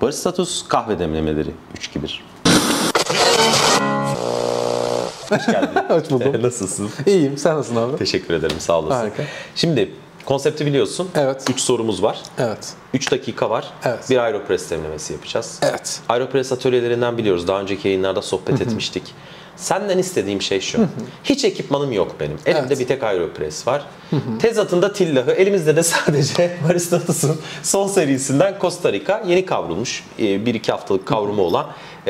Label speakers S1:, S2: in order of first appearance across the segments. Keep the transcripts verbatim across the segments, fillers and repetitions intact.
S1: Baristatus kahve demlemeleri. üç iki bir. Hoş geldin.
S2: Hoş buldum.
S1: Nasılsın?
S2: İyiyim. Sen nasılsın abi?
S1: Teşekkür ederim. Sağ olasın.
S2: Harika.
S1: Şimdi konsepti biliyorsun.
S2: Evet.
S1: üç sorumuz var.
S2: Evet.
S1: üç dakika var.
S2: Evet.
S1: Bir Aeropress demlemesi yapacağız.
S2: Evet.
S1: Aeropress atölyelerinden biliyoruz. Daha önceki yayınlarda sohbet etmiştik. Senden istediğim şey şu. Hiç ekipmanım yok benim. Elimde
S2: Evet.
S1: bir tek Aeropress var. Tezatında Tillah'ı, elimizde de sadece Baristatus'un son serisinden Costa Rica yeni kavrulmuş. bir iki haftalık kavrumu olan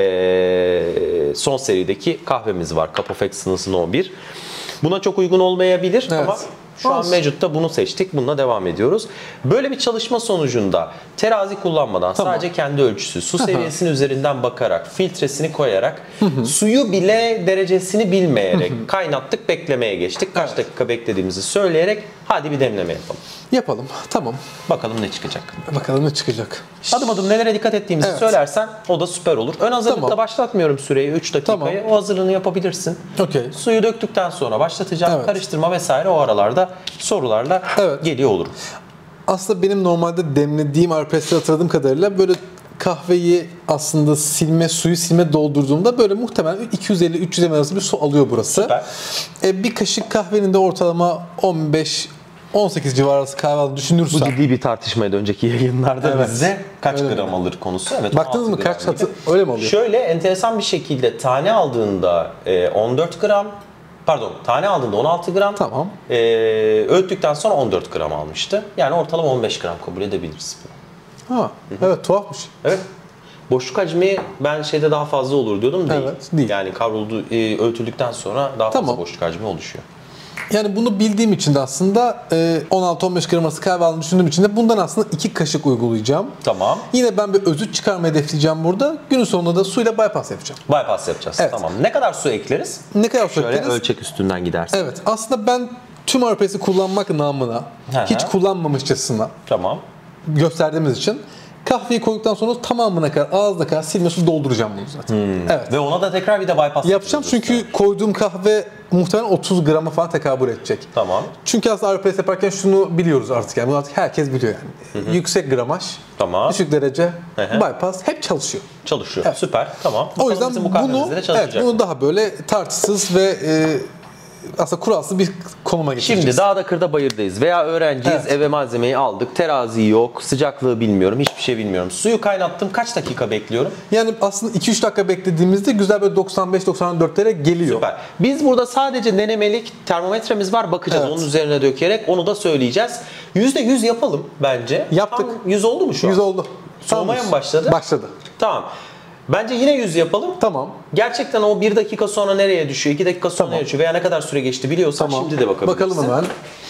S1: son serideki kahvemiz var. Cup of Excellence No bir. Buna çok uygun olmayabilir
S2: Evet.
S1: ama şu an mevcutta bunu seçtik. Bununla devam ediyoruz. Böyle bir çalışma sonucunda terazi kullanmadan
S2: Tamam.
S1: sadece kendi ölçüsü, su seviyesinin üzerinden bakarak, filtresini koyarak, suyu bile derecesini bilmeyerek kaynattık, beklemeye geçtik. Kaç
S2: Evet.
S1: dakika beklediğimizi söyleyerek hadi bir demleme yapalım.
S2: Yapalım. Tamam.
S1: Bakalım ne çıkacak.
S2: Bakalım ne çıkacak.
S1: Adım adım nelere dikkat ettiğimizi
S2: Evet.
S1: söylersen o da süper olur. Ön hazırlıkla
S2: Tamam.
S1: başlatmıyorum süreyi, üç dakikayı.
S2: Tamam.
S1: O hazırlığını yapabilirsin.
S2: Okey.
S1: Suyu döktükten sonra başlatacağım.
S2: Evet.
S1: Karıştırma vesaire o aralarda sorularla
S2: Evet.
S1: geliyor olurum.
S2: Aslında benim normalde demlediğim Aeropress'te hatırladığım kadarıyla böyle kahveyi aslında silme, suyu silme doldurduğumda böyle muhtemelen iki yüz elli üç yüz mililitre arası bir su alıyor burası.
S1: Süper.
S2: E, bir kaşık kahvenin de ortalama on beş on sekiz civarı arası kahve aldığını
S1: Bu
S2: düşünürsem.
S1: ciddi bir tartışmaydı önceki yayınlarda
S2: Evet.
S1: bize kaç
S2: Öyle
S1: gram
S2: mi?
S1: alır konusu. Evet,
S2: Baktınız
S1: on
S2: mı
S1: altı
S2: kaç
S1: gram
S2: hatı
S1: gibi.
S2: öyle mi oluyor?
S1: Şöyle enteresan bir şekilde tane aldığında e, on dört gram, pardon tane aldığında on altı gram,
S2: Tamam.
S1: e, öğüttükten sonra on dört gram almıştı. Yani ortalama on beş gram kabul edebiliriz.
S2: Ha, evet tuhafmış.
S1: Evet. Boşluk hacmi ben şeyde daha fazla olur diyordum değil.
S2: Evet, değil.
S1: Yani kavruldu, e, öğütüldükten sonra daha
S2: Tamam.
S1: fazla boşluk hacmi oluşuyor.
S2: Yani bunu bildiğim için de aslında e, on altı on beş gram arası kahve aldığını düşündüğüm için de bundan aslında iki kaşık uygulayacağım.
S1: Tamam.
S2: Yine ben bir özüt çıkarmayı hedefleyeceğim burada. Günün sonunda da suyla bypass yapacağım.
S1: Bypass yapacağız.
S2: Evet.
S1: Tamam. Ne kadar su ekleriz?
S2: Ne kadar su
S1: Şöyle
S2: ekleriz?
S1: ölçek üstünden gidersin.
S2: Evet. Aslında ben tüm Aeropress'i kullanmak namına,
S1: Hı hı.
S2: hiç kullanmamışçasına
S1: Tamam.
S2: gösterdiğimiz için kahveyi koyduktan sonra tamamına kadar ağzına kadar silme su dolduracağım bunu zaten. Evet.
S1: Ve ona da tekrar bir de bypass
S2: Yapacağım çünkü koyduğum kahve muhtemelen otuz grama falan tekabül edecek.
S1: Tamam.
S2: Çünkü aslında Aeropress yaparken şunu biliyoruz artık yani. Bunu artık herkes biliyor yani. Hı hı. Yüksek gramaj,
S1: Tamam.
S2: düşük derece,
S1: Hı hı.
S2: bypass hep çalışıyor.
S1: Çalışıyor.
S2: Evet.
S1: Süper. Tamam.
S2: O
S1: Bakalım
S2: yüzden
S1: bizim bu
S2: bunu,
S1: kahvemizde de çalışacak.
S2: evet, bunu daha böyle tartısız ve e, aslında kuralsız bir konuma getireceğiz.
S1: Şimdi dağda kırda bayırdayız veya öğrenciyiz,
S2: Evet.
S1: eve malzemeyi aldık, terazi yok, sıcaklığı bilmiyorum, hiçbir şey bilmiyorum. Suyu kaynattım, kaç dakika bekliyorum?
S2: Yani aslında iki üç dakika beklediğimizde güzel böyle doksan beş doksan dörtlere geliyor.
S1: Süper. Biz burada sadece denemelik termometremiz var, bakacağız.
S2: Evet.
S1: Onun üzerine dökerek onu da söyleyeceğiz. yüzde yüz yapalım bence.
S2: Yaptık.
S1: Tam yüz oldu mu şu an?
S2: yüz oldu.
S1: Soğumaya
S2: Tam
S1: mı başladı?
S2: Başladı.
S1: Tamam. Bence yine yüz yapalım.
S2: Tamam.
S1: Gerçekten o bir dakika sonra nereye düşüyor, iki dakika sonra
S2: Tamam.
S1: nereye düşüyor veya ne kadar süre geçti biliyorsan
S2: Tamam.
S1: şimdi de bakabilirsin.
S2: Bakalım hemen.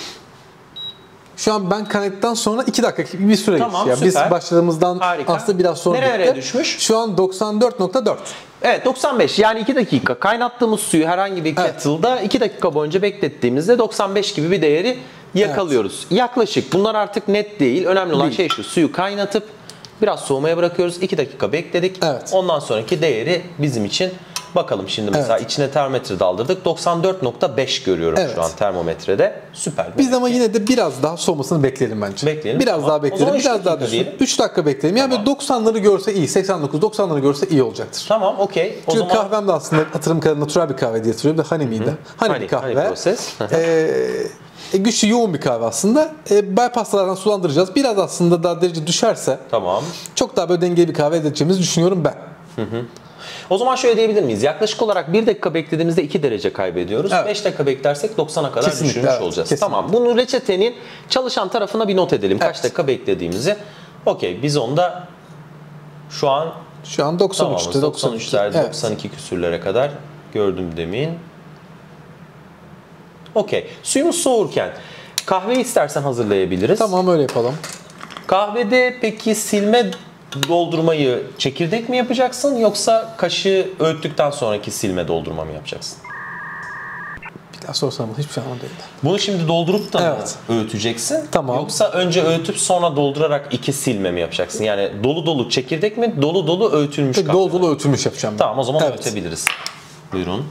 S2: Şu an ben kaynadıktan sonra iki dakika gibi bir süre
S1: Tamam,
S2: geçti. Yani
S1: süper.
S2: biz başladığımızdan
S1: Harika.
S2: aslında biraz sonra
S1: Nereye
S2: bitti.
S1: düşmüş?
S2: Şu an doksan dört nokta dört.
S1: Evet, doksan beş yani iki dakika kaynattığımız suyu herhangi bir
S2: Evet.
S1: kettle'da iki dakika boyunca beklettiğimizde doksan beş gibi bir değeri yakalıyoruz. Yaklaşık. Bunlar artık net değil. Önemli olan
S2: Değil.
S1: şey şu: suyu kaynatıp biraz soğumaya bırakıyoruz. iki dakika bekledik.
S2: Evet.
S1: Ondan sonraki değeri bizim için bakalım şimdi mesela
S2: Evet.
S1: içine termometre daldırdık. doksan dört nokta beş görüyorum
S2: Evet.
S1: şu an termometrede. Süper.
S2: Biz ama yine de biraz daha soğumasını bekleyelim bence.
S1: Bekleyelim,
S2: Biraz
S1: tamam.
S2: daha
S1: O
S2: bekleyelim.
S1: zaman üç
S2: Biraz daha
S1: dakika
S2: düşün.
S1: diyelim.
S2: üç dakika bekleyelim. Yani
S1: Tamam.
S2: böyle doksanları görse iyi. seksen dokuz doksanları görse iyi olacaktır.
S1: Tamam, okey. O
S2: Çünkü
S1: zaman
S2: kahvem de aslında hatırım kadar natural bir kahve diye hatırlıyorum. Honey miydi? Honey,
S1: Honey,
S2: bir kahve.
S1: honey proses.
S2: Ee, e, güçlü yoğun bir kahve aslında. E, bypasslardan sulandıracağız. Biraz aslında daha derece düşerse
S1: tamam.
S2: çok daha böyle dengeli bir kahve elde edeceğimizi düşünüyorum ben.
S1: O zaman şöyle diyebilir miyiz? Yaklaşık olarak bir dakika beklediğimizde iki derece kaybediyoruz.
S2: Evet.
S1: beş dakika beklersek doksana kadar
S2: Kesinlikle,
S1: düşürmüş
S2: evet,
S1: olacağız.
S2: kesinlikle.
S1: Tamam. Bunu reçetenin çalışan tarafına bir not edelim. Kaç
S2: Evet.
S1: dakika beklediğimizi. Okey. Biz onda şu an
S2: Şu an doksan üçte
S1: tamamız. doksan üçlerde
S2: Evet.
S1: doksan iki küsürlere kadar gördüm demin. Okey. Suyumuz soğurken kahveyi istersen hazırlayabiliriz.
S2: Tamam, öyle yapalım.
S1: Kahvede peki silme doldurmayı çekirdek mi yapacaksın yoksa kaşığı öğüttükten sonraki silme doldurma mı yapacaksın?
S2: Bir daha sorsam hiçbir şey anlamadım.
S1: Bunu şimdi doldurup da mı
S2: Evet.
S1: öğüteceksin?
S2: Tamam.
S1: Yoksa önce öğütüp sonra doldurarak iki silme mi yapacaksın? Yani dolu dolu çekirdek mi, dolu dolu öğütülmüş kahve
S2: Dolu
S1: mi?
S2: dolu öğütülmüş yapacağım. ben.
S1: Tamam, o zaman
S2: Evet.
S1: öğütebiliriz. Buyurun.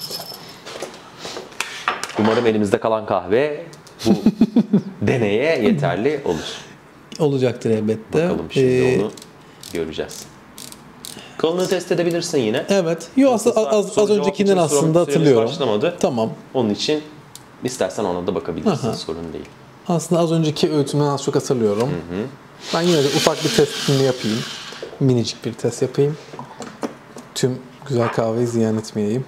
S1: Umarım elimizde kalan kahve bu deneye yeterli olur.
S2: Olacaktır elbette.
S1: Bakalım şimdi
S2: Ee,
S1: onu. göreceğiz. Kalınlığı test edebilirsin yine.
S2: Evet. Yo, aslında az, az, az öncekinden aslında hatırlıyorum.
S1: Başlamadı.
S2: Tamam.
S1: Onun için istersen ona da bakabilirsin. Aha. Sorun değil.
S2: Aslında az önceki öğütümden az çok hatırlıyorum. Hı hı. Ben yine de ufak bir testini yapayım. Minicik bir test yapayım. Tüm güzel kahveyi ziyan etmeyeyim.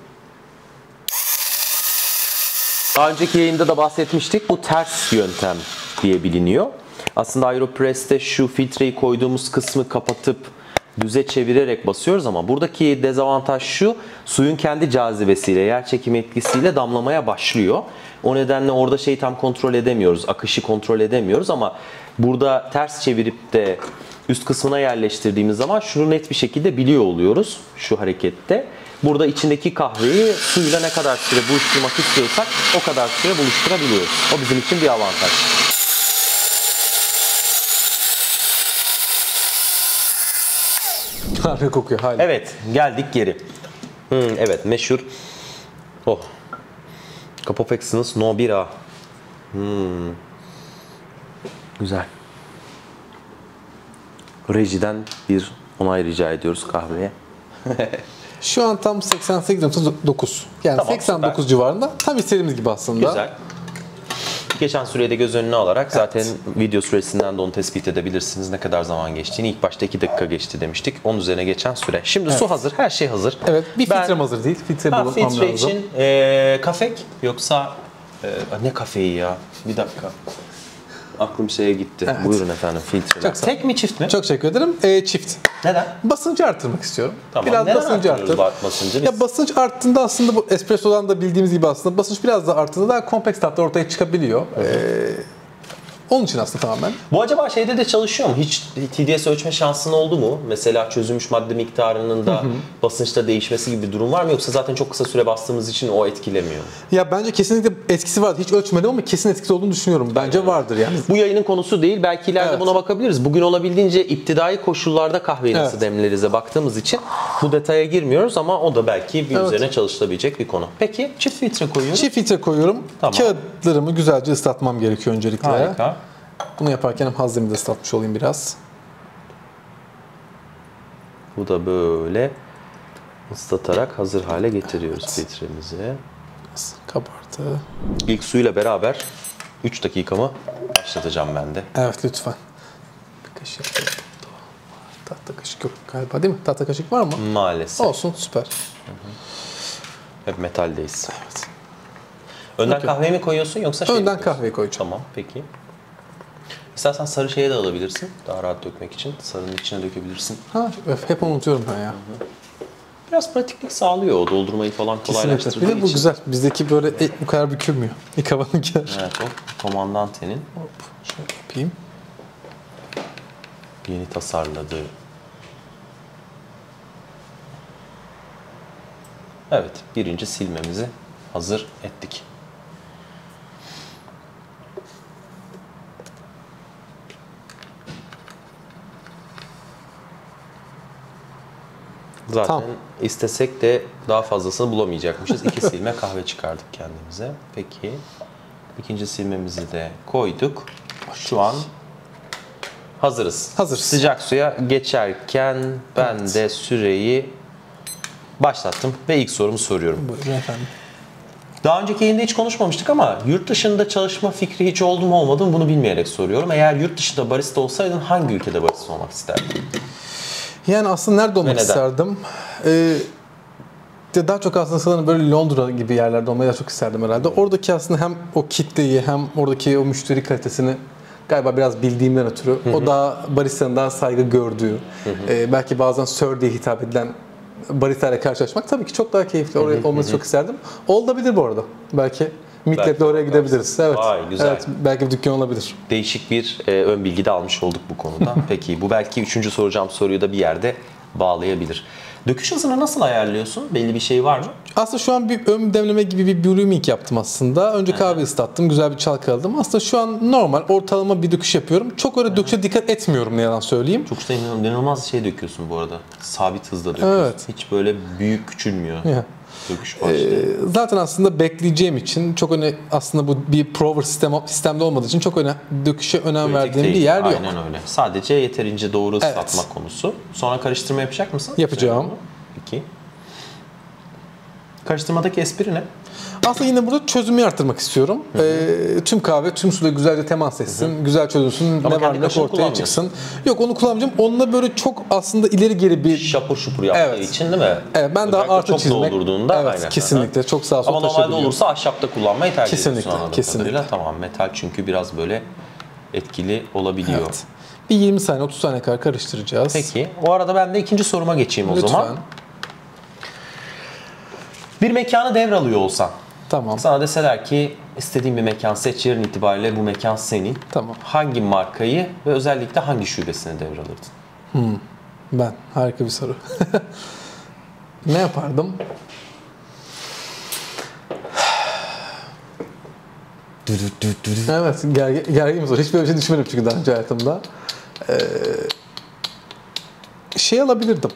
S1: Daha önceki yayında da bahsetmiştik. Bu ters yöntem diye biliniyor. Aslında Aeropress'te şu filtreyi koyduğumuz kısmı kapatıp düze çevirerek basıyoruz ama buradaki dezavantaj şu: suyun kendi cazibesiyle, yer çekimi etkisiyle damlamaya başlıyor. O nedenle orada şeyi tam kontrol edemiyoruz, akışı kontrol edemiyoruz ama burada ters çevirip de üst kısmına yerleştirdiğimiz zaman şunu net bir şekilde biliyor oluyoruz şu harekette. Burada içindeki kahveyi suyla ne kadar süre buluşturmak istiyorsak o kadar süre buluşturabiliyoruz. O bizim için bir avantaj.
S2: Kahve kokuyor hala.
S1: Evet, geldik geri. Hmm, evet, meşhur. Oh. Cup of Excellence No bir A. Hmm. Güzel. Rejiden bir onay rica ediyoruz kahveye.
S2: Şu an tam seksen sekiz nokta dokuz. Yani
S1: tamam,
S2: seksen dokuz
S1: süper.
S2: civarında. Tam istediğimiz gibi aslında.
S1: Güzel. Geçen süreyi de göz önüne alarak zaten evet. Video süresinden de onu tespit edebilirsiniz. Ne kadar zaman geçtiğini. İlk başta iki dakika geçti demiştik. Onun üzerine geçen süre. Şimdi evet. Su hazır. Her şey hazır.
S2: Evet. Bir
S1: ben,
S2: filtrem hazır değil. Filtre
S1: ha,
S2: bulmam
S1: filtre
S2: lazım.
S1: için e, kafek yoksa e, ne kafeyi ya? Bir dakika. Aklım şeye gitti. Evet. Buyurun efendim, filtre. Tek mi çift mi?
S2: Çok teşekkür ederim. Ee, çift.
S1: Neden?
S2: Basıncı arttırmak istiyorum.
S1: Tamam.
S2: Biraz
S1: neden
S2: basıncı arttır.
S1: Basıncı?
S2: Ya basınç arttığında aslında bu espresso'dan da bildiğimiz gibi aslında basınç biraz daha arttığında daha kompleks tatlar ortaya çıkabiliyor. Ee, onun için aslında tamamen.
S1: Bu acaba şeyde de çalışıyor mu? Hiç T D S ölçme şansın oldu mu? Mesela çözülmüş madde miktarının da hı hı. basınçta değişmesi gibi bir durum var mı? Yoksa zaten çok kısa süre bastığımız için o etkilemiyor? Ya
S2: bence kesinlikle etkisi var. Hiç ölçmedim ama kesin etkisi olduğunu düşünüyorum. Bence evet. vardır yani.
S1: Bu yayının konusu değil. Belki ileride evet. buna bakabiliriz. Bugün olabildiğince iptidai koşullarda kahveyi nasıl evet. demlerize baktığımız için bu detaya girmiyoruz ama o da belki bir evet. üzerine çalışılabilecek bir konu. Peki çift filtre koyuyorum.
S2: Çift filtre koyuyorum. Tamam. Kağıtlarımı güzelce ıslatmam gerekiyor öncelikle.
S1: Harika.
S2: Bunu yaparken hem hazırımı da ıslatmış olayım biraz.
S1: Bu da böyle ıslatarak hazır hale getiriyoruz evet. filtremizi.
S2: Kabardı.
S1: İlk suyla beraber üç dakikamı başlatacağım ben de.
S2: Evet lütfen. Bir kaşık. Tahta kaşık yok galiba değil mi? Tahta kaşık var mı?
S1: Maalesef.
S2: Olsun süper. Hı
S1: hı. Hep metaldeyiz.
S2: Evet.
S1: Önden
S2: okay.
S1: kahveyi mi koyuyorsun yoksa şey
S2: Önden kahveyi koyacağım.
S1: Tamam peki. İstersen sarı şeye de alabilirsin. Daha rahat dökmek için. Sarının içine dökebilirsin.
S2: Ha, hep unutuyorum ben ya. Hı hı.
S1: Biraz pratiklik sağlıyor o. Doldurmayı falan kolaylaştırdığı için.
S2: Bir de bu için. Güzel. Bizdeki böyle e, bu kadar bükülmüyor. İkavanınki.
S1: Evet o. Komandantenin.
S2: Hop. Şöyle yapayım.
S1: Yeni tasarladığı. Evet. Birinci silmemizi hazır ettik. Zaten tamam. istesek de daha fazlasını bulamayacakmışız. İki silme kahve çıkardık kendimize. Peki. İkinci silmemizi de koyduk. Şu an hazırız.
S2: Hazırız.
S1: Sıcak suya geçerken ben evet. de süreyi başlattım ve ilk sorumu soruyorum.
S2: Buyurun efendim.
S1: Daha önceki yayında hiç konuşmamıştık ama yurt dışında çalışma fikri hiç oldu mu olmadı mı bunu bilmeyerek soruyorum. Eğer yurt dışında barista olsaydın hangi ülkede barista olmak isterdin?
S2: Yani aslında nerede olmak isterdim? Ee, daha çok aslında sanırım böyle Londra gibi yerlerde olmayı daha çok isterdim herhalde. Oradaki aslında hem o kitleyi hem oradaki o müşteri kalitesini galiba biraz bildiğimden ötürü hı hı. o daha barista'nın daha saygı gördüğü, hı hı. E, belki bazen sir diye hitap edilen barista ile karşılaşmak tabii ki çok daha keyifli. Oraya hı hı. olması çok isterdim. Olabilir bu arada. Belki Midlet'le oraya gidebiliriz. Evet.
S1: Vay, güzel.
S2: Evet, belki bir dükkan olabilir.
S1: Değişik bir e, ön bilgi de almış olduk bu konuda. Peki bu belki üçüncü soracağım soruyu da bir yerde bağlayabilir. Döküş hızını nasıl ayarlıyorsun? Belli bir şey var mı?
S2: Aslında şu an bir ön demleme gibi bir brewing yaptım aslında. Önce kahve ıslattım, güzel bir çalkaladım. Aslında şu an normal, ortalama bir döküş yapıyorum. Çok öyle döküşe dikkat etmiyorum ne yalan söyleyeyim.
S1: Çok işte inanılmaz şey döküyorsun bu arada. Sabit hızda döküyorsun. Evet. Hiç böyle büyük küçülmüyor.
S2: Ya.
S1: Döküş başladı.
S2: Ee, zaten aslında bekleyeceğim için çok öne aslında bu bir prover sistem sistemde olmadığı için çok öne döküşe önem
S1: Kritik
S2: verdiğim
S1: değil.
S2: bir yer yok.
S1: Aynen öyle. Sadece yeterince doğru ıslatma
S2: Evet.
S1: konusu. Sonra karıştırma yapacak mısın?
S2: Yapacağım.
S1: Peki. Karıştırmadaki espri ne?
S2: Aslında yine burada çözümü arttırmak istiyorum. Ee, tüm kahve tüm suyla güzelce temas etsin, hı hı. güzel çözülsün,
S1: Ama
S2: ne var ne yok ortaya çıksın. Yok, onu kullanmayacağım. Onunla böyle çok aslında ileri geri bir
S1: şapur şupur yaptığı
S2: evet.
S1: için değil mi?
S2: Evet, ben daha artı
S1: çok
S2: çizmek.
S1: doldurduğunda
S2: evet,
S1: aynen.
S2: kesinlikle çok sağa sola
S1: Ama normalde olursa ahşapta kullanmayı tercih
S2: kesinlikle,
S1: ediyorsun anladığım
S2: kesinlikle.
S1: kadarıyla. Tamam, metal çünkü biraz böyle etkili olabiliyor.
S2: Evet. Bir yirmi saniye otuz saniye kadar karıştıracağız.
S1: Peki. O arada ben de ikinci soruma geçeyim o
S2: Lütfen.
S1: zaman. Bir mekanı devralıyor olsan.
S2: Tamam.
S1: Sana deseler ki istediğin bir mekan seç, yarın itibariyle bu mekan senin.
S2: Tamam.
S1: Hangi markayı ve özellikle hangi şubesini devralırdın?
S2: Hmm. Ben. Harika bir soru. Ne yapardım? Evet, gergin, gergin bir soru. Hiç böyle bir şey düşünmedim çünkü daha önce hayatımda. Ee, şey alabilirdim.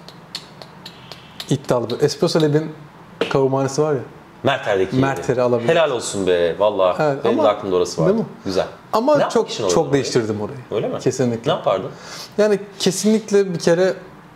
S2: İddialı bir Espresso Lab'in kavurmanesi var ya.
S1: Merter'deki
S2: Merter'i alabilirim.
S1: Helal olsun be valla.
S2: Evet,
S1: Benim
S2: ama-
S1: de aklımda orası vardı.
S2: Değil mi?
S1: Güzel.
S2: Ama
S1: Ne
S2: çok
S1: yapmak için
S2: çok
S1: orayı?
S2: değiştirdim orayı.
S1: Öyle mi?
S2: Kesinlikle.
S1: Ne yapardın?
S2: Yani kesinlikle bir kere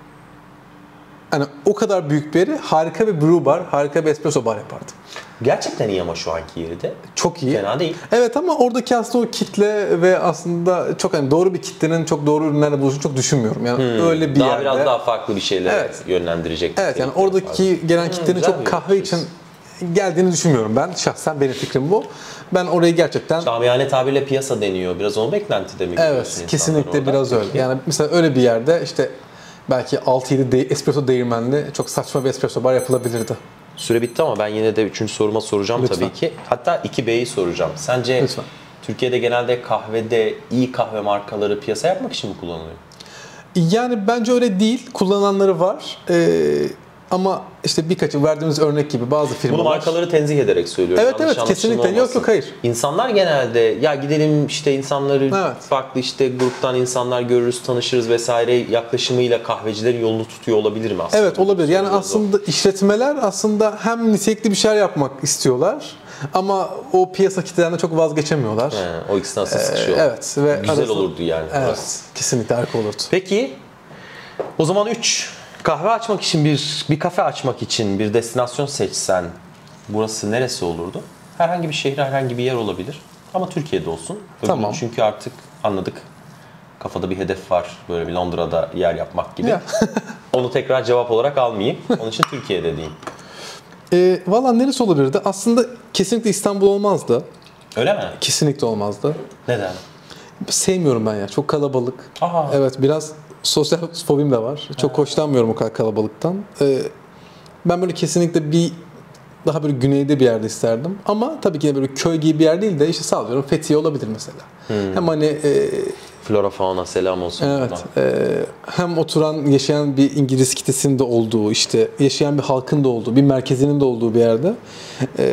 S2: hani o kadar büyük bir yeri harika bir brew bar, harika bir espresso bar yapardım.
S1: Gerçekten iyi ama şu anki yeri de.
S2: Çok iyi.
S1: Fena değil.
S2: Evet, ama oradaki aslında o kitle ve aslında çok hani doğru bir kitlenin çok doğru ürünlerle buluştuğunu çok düşünmüyorum. Yani öyle bir
S1: Daha
S2: yerde.
S1: biraz daha farklı bir şeylere
S2: Evet.
S1: yönlendirecek.
S2: Evet, yani
S1: nitelikleri
S2: oradaki
S1: var.
S2: gelen kitlenin
S1: güzel
S2: çok
S1: bir
S2: kahve
S1: bakış
S2: için geldiğini düşünmüyorum ben. Şahsen benim fikrim bu. Ben orayı gerçekten
S1: Şamiyane tabirle piyasa deniyor. Biraz onun beklentide mi görüyorsun
S2: evet,
S1: insanlar
S2: kesinlikle
S1: orada?
S2: biraz öyle.
S1: Peki.
S2: Yani mesela öyle bir yerde işte belki altı yedi de- espresso değirmenli çok saçma bir espresso bar yapılabilirdi.
S1: Süre bitti ama ben yine de üçüncü soruma soracağım
S2: Lütfen.
S1: tabii ki. Hatta iki B'yi soracağım. Sence
S2: Lütfen.
S1: Türkiye'de genelde kahvede iyi kahve markaları piyasa yapmak için mi kullanılıyor?
S2: Yani bence öyle değil. Kullananları var. Ee, ama işte birkaçı verdiğimiz örnek gibi bazı firmalar.
S1: Bunu markaları tenzih ederek söylüyorum.
S2: Evet,
S1: Yanlış
S2: evet, kesinlikle.
S1: anlaşılma
S2: Yok,
S1: olmasın.
S2: yok, hayır.
S1: İnsanlar genelde ya gidelim işte insanları
S2: Evet.
S1: farklı işte gruptan insanlar görürüz, tanışırız vesaire yaklaşımıyla kahvecilerin yolunu tutuyor olabilir mi aslında?
S2: Evet, olabilir. Yani
S1: Söylüyoruz
S2: aslında işletmeler aslında hem nitelikli bir şeyler yapmak istiyorlar ama o piyasa kitlelerinden çok vazgeçemiyorlar.
S1: o. He, o ikisi nasıl
S2: Ee,
S1: sıkışıyor?
S2: evet ve
S1: Güzel
S2: arası-
S1: olurdu yani.
S2: Evet,
S1: burası.
S2: kesinlikle harika olurdu.
S1: Peki o zaman üç kahve açmak için bir bir kafe açmak için bir destinasyon seçsen burası neresi olurdu? Herhangi bir şehir, herhangi bir yer olabilir. Ama Türkiye'de olsun. Öbürü
S2: Tamam.
S1: Çünkü artık anladık. Kafada bir hedef var. Böyle bir Londra'da yer yapmak gibi.
S2: Ya.
S1: Onu tekrar cevap olarak almayayım. Onun için Türkiye'de diyeyim.
S2: Ee, Valla neresi olabilirdi? Aslında kesinlikle İstanbul olmazdı.
S1: Öyle mi?
S2: Kesinlikle olmazdı.
S1: Neden?
S2: Sevmiyorum ben ya. Çok kalabalık.
S1: Aa.
S2: Evet, biraz sosyal fobim de var. Çok hoşlanmıyorum o kadar kalabalıktan. Ee, ben böyle kesinlikle bir daha böyle güneyde bir yerde isterdim. Ama tabii ki de böyle köy gibi bir yer değil de işte sallıyorum Fethiye olabilir mesela.
S1: Hmm.
S2: Hem hani e,
S1: Flora fauna selam olsun.
S2: evet
S1: buna.
S2: e, hem oturan yaşayan bir İngiliz kitlesinin de olduğu, işte yaşayan bir halkın da olduğu, bir merkezinin de olduğu bir yerde e,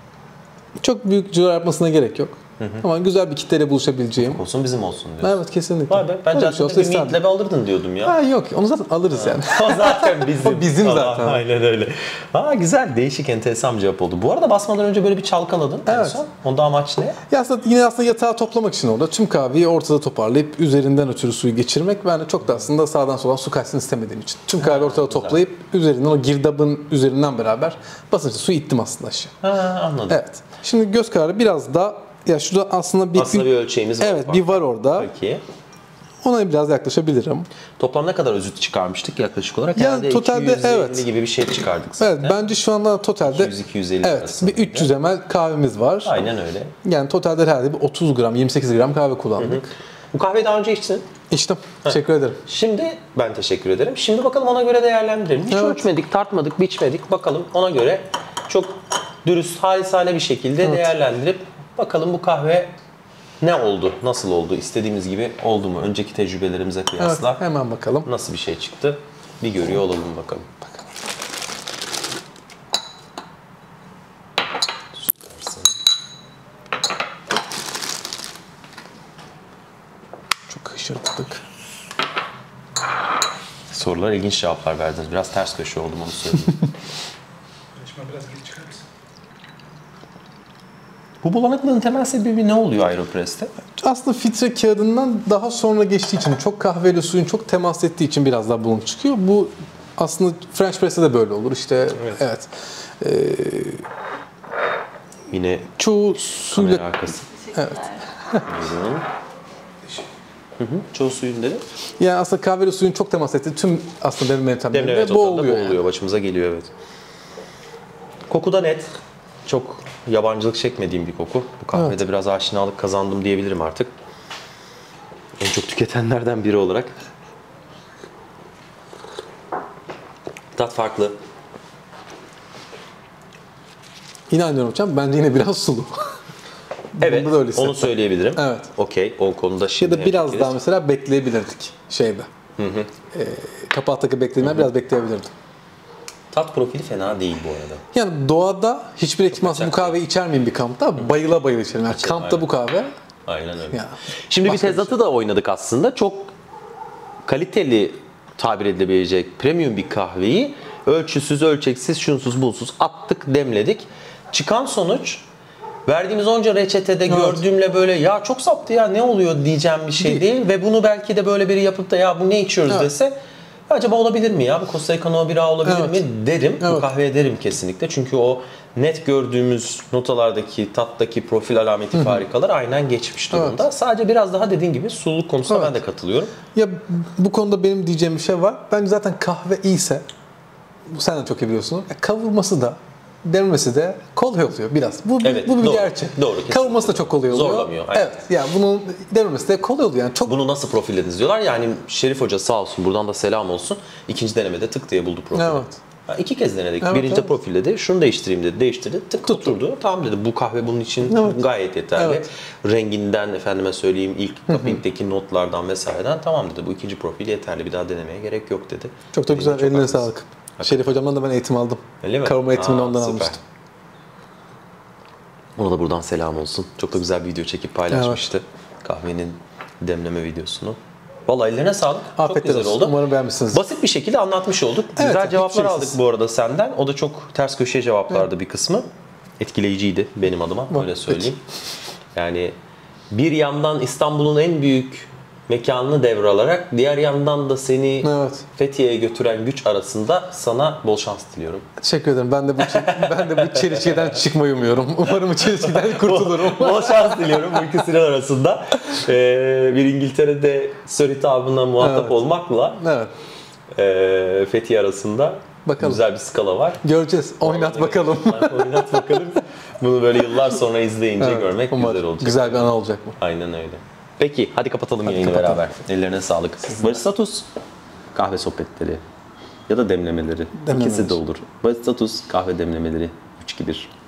S2: çok büyük cirolar yapmasına gerek yok. Hı hı. Ama güzel bir kitleyle buluşabileceğim.
S1: Olsun bizim olsun diyorsun.
S2: Evet, kesinlikle.
S1: Vay be, ben
S2: Öyle bir şey
S1: caddede
S2: olsa
S1: bir
S2: isterdim.
S1: Meat Lab alırdın diyordum ya.
S2: Ha, yok, onu zaten alırız yani.
S1: O zaten bizim.
S2: O bizim zaten.
S1: Aa, aynen öyle. Aa, güzel, değişik, enteresan bir cevap oldu. Bu arada basmadan önce böyle bir çalkaladın. En
S2: Evet.
S1: son. Onda amaç ne?
S2: Ya aslında yine aslında yatağı toplamak için orada tüm kahveyi ortada toparlayıp üzerinden ötürü suyu geçirmek. Ben de çok da aslında sağdan soldan su kaçsın istemediğim için. Tüm kahveyi ortada toplayıp üzerinden o girdabın üzerinden beraber basınçlı suyu ittim aslında aşağı.
S1: Ha, anladım.
S2: Evet. Şimdi göz kararı biraz da ya şurada aslında bir
S1: Aslında bir ölçeğimiz var.
S2: evet bir var orada.
S1: Peki.
S2: Ona biraz yaklaşabilirim.
S1: Toplam ne kadar özüt çıkarmıştık yaklaşık olarak?
S2: Yani
S1: Herhalde
S2: totalde
S1: iki yüz elli
S2: evet.
S1: gibi bir şey çıkardık zaten.
S2: Evet, bence şu anda totalde
S1: iki yüz iki yüz elli
S2: evet
S1: arasında.
S2: bir üç yüz mililitre kahvemiz var.
S1: Aynen öyle.
S2: Yani totalde herhalde bir otuz gram, yirmi sekiz gram kahve kullandık.
S1: Bu kahveyi daha önce içtin.
S2: İçtim. Teşekkür ederim.
S1: Şimdi ben teşekkür ederim. Şimdi bakalım ona göre değerlendirelim. Hiç
S2: Evet.
S1: ölçmedik, tartmadık, biçmedik. Bakalım ona göre çok dürüst, halisane bir şekilde
S2: Evet.
S1: değerlendirip bakalım bu kahve ne oldu, nasıl oldu, istediğimiz gibi oldu mu? Önceki tecrübelerimize
S2: Evet,
S1: kıyasla
S2: hemen bakalım.
S1: nasıl bir şey çıktı? Bir görüyor olalım bakalım. Süpersin.
S2: Çok hışırdadık.
S1: Sorular ilginç cevaplar verdiniz. Biraz ters köşe oldum onu söyleyeyim. Bu bulanıklığın temel sebebi ne oluyor Aeropress'te?
S2: Aslında filtre kağıdından daha sonra geçtiği için, çok kahveyle suyun çok temas ettiği için biraz daha bulanık çıkıyor. Bu aslında French Press'te de böyle olur. İşte evet. evet. Ee,
S1: Yine
S2: çoğu suyla
S1: arkası.
S2: Evet.
S1: Hı hı. Çoğu suyun dedi.
S2: Yani aslında kahveyle suyun çok temas ettiği tüm aslında demleme yöntemlerinde bu oluyor.
S1: Boğuluyor. Yani. Başımıza geliyor evet. Koku da net. Çok yabancılık çekmediğim bir koku. Bu kahvede evet. biraz aşinalık kazandım diyebilirim artık. En çok tüketenlerden biri olarak. Tat farklı.
S2: Yine anlıyorum hocam. Bence yine biraz sulu.
S1: Evet, onu söyleyebilirim. Evet. Okey, o konuda şimdi.
S2: Ya da biraz yapabiliriz. Daha mesela bekleyebilirdik şeyde. Hı hı. E, kapaktaki beklediğimden biraz bekleyebilirdim.
S1: Tat profili fena değil bu arada.
S2: Yani doğada hiçbir ekipmansız bu kahveyi içer miyim bir kampta? Hı. Bayıla bayıla içerim. Yani kampta aynen. Bu kahve.
S1: Aynen öyle. Ya, şimdi bir tezatı şey. da oynadık aslında. Çok kaliteli tabir edilebilecek premium bir kahveyi ölçüsüz, ölçeksiz, şunsuz, bulsuz attık, demledik. Çıkan sonuç verdiğimiz onca reçetede evet. gördüğümle böyle ya çok saptı ya ne oluyor diyeceğim bir şey değil. değil. Ve bunu belki de böyle biri yapıp da ya bu ne içiyoruz evet. dese acaba olabilir mi ya bu Costa Rica No bira olabilir evet. mi derim. Evet. Bu kahveye derim kesinlikle. Çünkü o net gördüğümüz notalardaki, tattaki profil alameti Hı-hı. farikalar aynen geçmiş durumda. Evet. Sadece biraz daha dediğin gibi sululuk konusunda evet. ben de katılıyorum.
S2: Ya bu konuda benim diyeceğim bir şey var. Bence zaten kahve iyiyse sen de çok iyi biliyorsun. Kavurması da demlemesi de kolay oluyor biraz. Bu, evet, bu bir doğru, gerçek. Doğru. Kavurması da çok kolay oluyor.
S1: Zorlamıyor. Aynen.
S2: Evet. Yani bunun demlemesi de kolay oluyor. Yani çok...
S1: Bunu nasıl profillediniz diyorlar. Yani Şerif Hoca sağ olsun buradan da selam olsun. İkinci denemede tık diye buldu profili. Evet. Yani iki kez denedik. Evet, Birinci evet. profilledi. Şunu değiştireyim dedi. Değiştirdi. Tık Tuttu. oturdu. Tamam dedi. Bu kahve bunun için evet. gayet yeterli. Evet. Renginden efendime söyleyeyim ilk kapıdaki notlardan vesaireden tamam dedi. Bu ikinci profil yeterli. Bir daha denemeye gerek yok dedi.
S2: Çok da güzel. Çok eline sağlık. Hakikaten. Şerif Hocam'dan da ben eğitim aldım.
S1: Öyle mi?
S2: Kavurma eğitimini
S1: Aa,
S2: ondan
S1: süper.
S2: almıştım.
S1: Ona da buradan selam olsun. Çok da güzel bir video çekip paylaşmıştı. Evet. Kahvenin demleme videosunu. Vallahi ellerine sağlık.
S2: Afiyet
S1: çok güzel
S2: olsun.
S1: oldu.
S2: Umarım beğenmişsiniz.
S1: Basit bir şekilde anlatmış olduk. Evet, güzel cevaplar aldık bu arada senden. O da çok ters köşe cevaplardı evet. bir kısmı. Etkileyiciydi benim adıma. Bak, öyle söyleyeyim. Peki. Yani bir yandan İstanbul'un en büyük mekanını devralarak diğer yandan da seni evet. Fethiye'ye götüren güç arasında sana bol şans diliyorum.
S2: Teşekkür ederim. Ben de bu ben de bu çelişkiden çıkmayı umuyorum. Umarım bu çelişkiden kurtulurum.
S1: Bol şans diliyorum bu ikisinin arasında. Ee, bir İngiltere'de Sir hitabına muhatap evet. olmakla evet. E, Fethiye arasında bakalım. Güzel bir skala var.
S2: Göreceğiz. Oynat Vallahi bakalım.
S1: Oynat bakalım. Bunu böyle yıllar sonra izleyince evet. görmek Umarım. güzel olacak.
S2: Güzel bir ana olacak bu.
S1: Aynen öyle. Peki hadi kapatalım hadi yayını kapatalım. beraber. Ellerine sağlık. Baristatus kahve sohbetleri ya da demlemeleri. demlemeleri. İkisi de olur. Baristatus kahve demlemeleri üç iki bir.